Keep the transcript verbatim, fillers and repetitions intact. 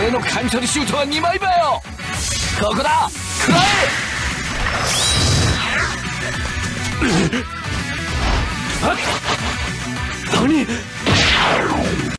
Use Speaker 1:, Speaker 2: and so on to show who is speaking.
Speaker 1: 俺のカミソリシュートはにまい刃よ。ここだ、食らえ。何？